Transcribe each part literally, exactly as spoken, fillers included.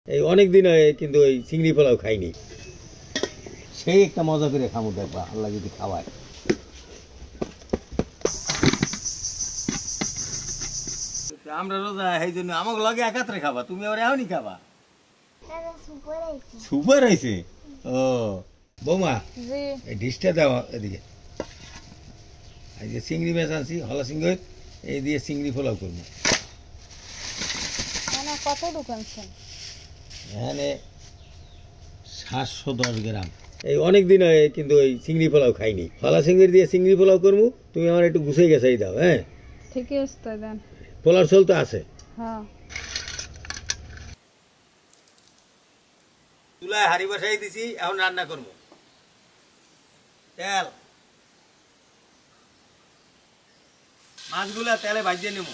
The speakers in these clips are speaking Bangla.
এই অনেক দিন হয়ে কিন্তু ওই চিংড়ি পোলাও খাইনি। সেই একটা মজা করে খামু, দেখবা আল্লাহ যদি খাওয়ায়। আমরা রোজা এই জন্য আমাকে লগে একাত্রে খাবা, তুমি আবার এখনই খাবা। সুপার হয়েছে। ও বৌমা, এই ডিশটা দাও এদিকে। এই যে চিংড়ি মাছ আনছি, হলা চিংড়ি, এই দিয়ে চিংড়ি পোলাও করবো। কত দোকানছেন? এখানে সাতশো দশ গ্রাম। এই অনেক দিন হয়ে কিন্তু ওই চিংড়ি পোলাও খাইনি। হলা চিংড়ি দিয়ে চিংড়ি পোলাও করবো, তুমি আমার একটু গুছিয়ে গেছাই দাও। হ্যাঁ ঠিক আছে, দেন। পোলার চল তো আছে। হ্যাঁ, চুলায় হাঁড়ি বসাই দিছি, এখন রান্না করবো। তেল, মাছগুলা তেলে ভাজিয়ে নেব।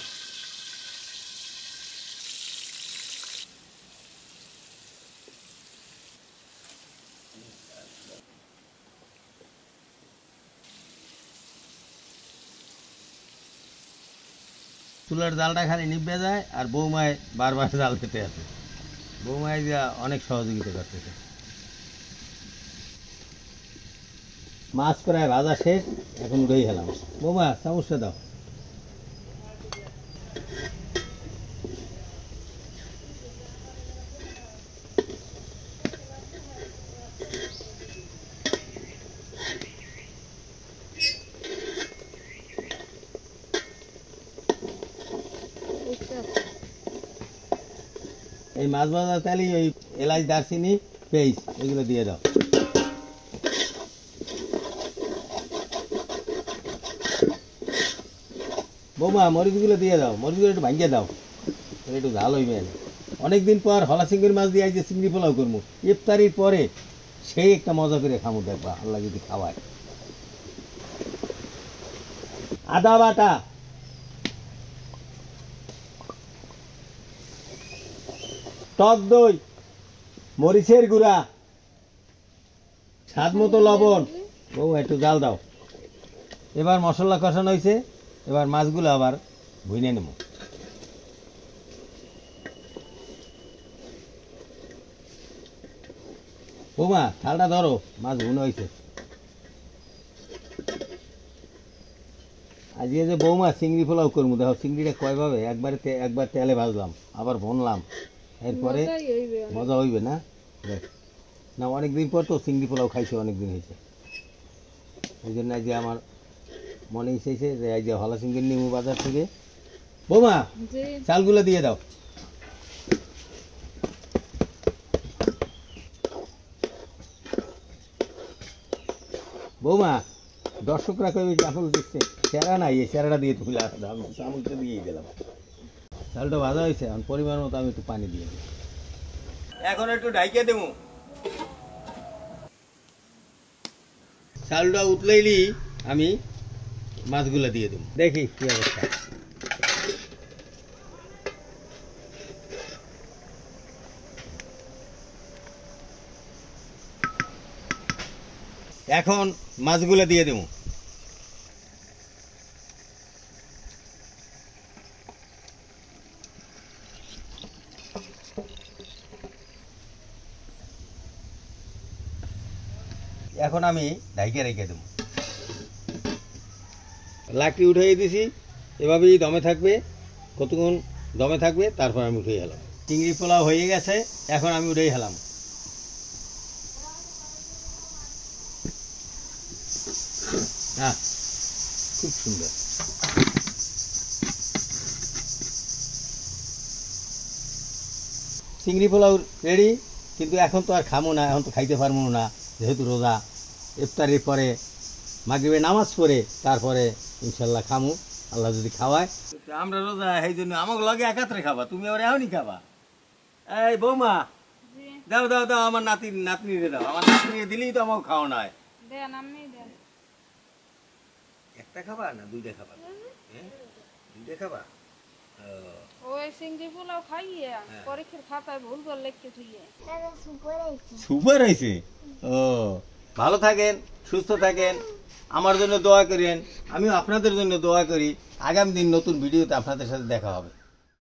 চুলার জালটা খালি নিভে যায়, আর বৌমায় বারবার জাল খেতে আছে। বৌমায় যা অনেক সহযোগিতা করতেছে। মাছ প্রায় ভাজা শেষ, এখন উঠেই গেলাম। বৌমা চামচটা দাও। এই মাছ ভাজা তেলে ওই এলাচ, দারচিনি, পেঁয়াজ এগুলো দিয়ে দাও। বৌমা মরিচগুলো দিয়ে দাও, মরিচগুলো একটু ভাঙিয়ে দাও, একটু ঝাল হইবে। অনেকদিন পর হলা চিংড়ির মাছ দিয়ে যে চিংড়ি পোলাও করবো, ইফতারির পরে সেই একটা মজা করে খামো, দেখবা আল্লাহ যদি খাওয়ায়। আদা বাটা, টক দই, মরিচের গুঁড়া, স্বাদ মতো লবণ। বউ একটু জাল দাও। এবার মশলা কষানো হয়েছে, এবার মাছগুলো আবার ভুইনে নেব। বৌমা থালটা ধরো, মাছ ভুনো হয়েছে। আজকে যে বৌমা চিংড়ি পোলাও করবো, দেখো চিংড়িটা কয়ভাবে, একবারে একবার তেলে ভাজলাম, আবার ভনলাম, এরপরে মজা হইবে না। দেখ না, অনেকদিন পর তো চিংড়ি পোলাও খাইছে, অনেকদিন হয়েছে। এই জন্য আজকে আমার মনে এসেছে যে আজকে হলা চিংড়ি নিমু বাজার থেকে। বৌমা চালগুলো দিয়ে দাও। বৌমা দর্শকরা কবে চামচ দিচ্ছে, চেরা নাই, এই চেরাটা দিয়ে তুলে চামচটা দিয়েই দিলাম। চালটা ভাজা হয়েছে, এখন পরিমাণ মতো আমি একটু পানি দিয়ে দিই। এখন একটু ঢাইকে দেবো। চালটা উতলাইলি আমি মাছগুলো দিয়ে দেবো, দেখি কি অবস্থা। এখন মাছগুলো দিয়ে দেবো। এখন আমি ঢাইকে রেখে দেবো। লাকড়ি উঠিয়ে দিছি, এভাবেই দমে থাকবে। কতক্ষণ দমে থাকবে, তারপর আমি উঠে গেলাম। চিংড়ি পোলাও হয়ে গেছে, এখন আমি উঠেই গেলাম। হ্যাঁ, খুব সুন্দর। চিংড়ি পোলাও রেডি, কিন্তু এখন তো আর খামো না, এখন তো খাইতে পারবো না, যেহেতু রোজা। ইফতারির পরে মাগরিবে নামাজ পড়ে তারপরে ইনশাল্লাহ খামু, আল্লাহ যদি খাওয়ায়। আমরা রোজা এই জন্য আমাকে লগে একাত্রে খাবা, তুমি আবার এখনই খাবা। এই বৌমা দাও দাও দাও, আমার নাতি নাতনিরে দাও। আমার নাতনিরে দিলেই তো আমাকে খাওয়া নয়। একটা খাবা না দুইটা খাবা? দুইটা খাবা। সুপার হয়েছে। ও ভালো থাকেন, সুস্থ থাকেন, আমার জন্য দোয়া করেন, আমিও আপনাদের জন্য দোয়া করি। আগামী দিন নতুন ভিডিওতে আপনাদের সাথে দেখা হবে।